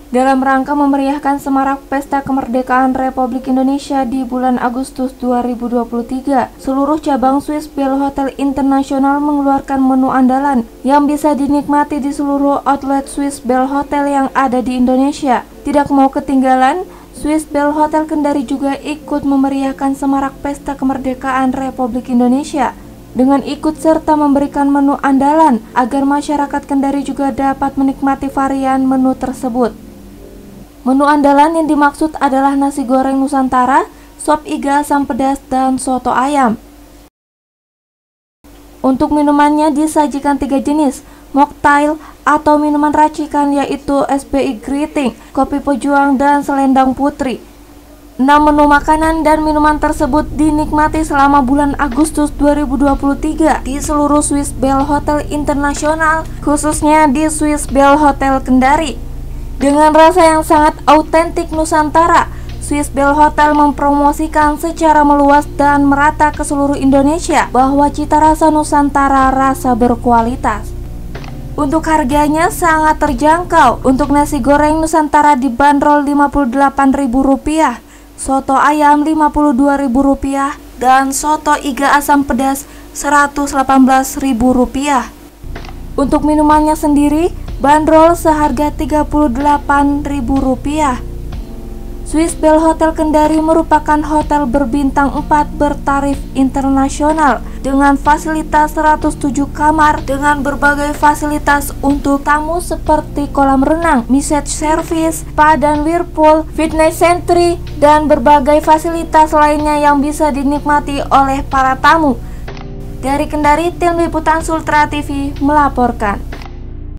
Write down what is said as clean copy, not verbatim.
dalam rangka memeriahkan semarak Pesta Kemerdekaan Republik Indonesia di bulan Agustus 2023. Seluruh cabang Swiss Bell Hotel Internasional mengeluarkan menu andalan yang bisa dinikmati di seluruh outlet Swiss Bell Hotel yang ada di Indonesia. Tidak mau ketinggalan, Swiss Bell Hotel Kendari juga ikut memeriahkan semarak Pesta Kemerdekaan Republik Indonesia dengan ikut serta memberikan menu andalan agar masyarakat Kendari juga dapat menikmati varian menu tersebut. Menu andalan yang dimaksud adalah nasi goreng Nusantara, sop iga asam pedas, dan soto ayam. Untuk minumannya disajikan 3 jenis, mocktail atau minuman racikan yaitu SBI Greeting, kopi pejuang, dan selendang putri. 6 menu makanan dan minuman tersebut dinikmati selama bulan Agustus 2023 di seluruh Swiss Bell Hotel Internasional, khususnya di Swiss Bell Hotel Kendari. Dengan rasa yang sangat autentik Nusantara, Swiss Bell Hotel mempromosikan secara meluas dan merata ke seluruh Indonesia bahwa cita rasa Nusantara rasa berkualitas. Untuk harganya sangat terjangkau. Untuk nasi goreng Nusantara dibanderol Rp58.000, soto ayam Rp52.000, dan soto iga asam pedas Rp118.000. Untuk minumannya sendiri bandrol seharga Rp38.000. Swiss Bell Hotel Kendari merupakan hotel berbintang 4 bertarif internasional dengan fasilitas 107 kamar dengan berbagai fasilitas untuk tamu seperti kolam renang, massage service, spa dan whirlpool, fitness center, dan berbagai fasilitas lainnya yang bisa dinikmati oleh para tamu. Dari Kendari, tim liputan Sultra TV melaporkan.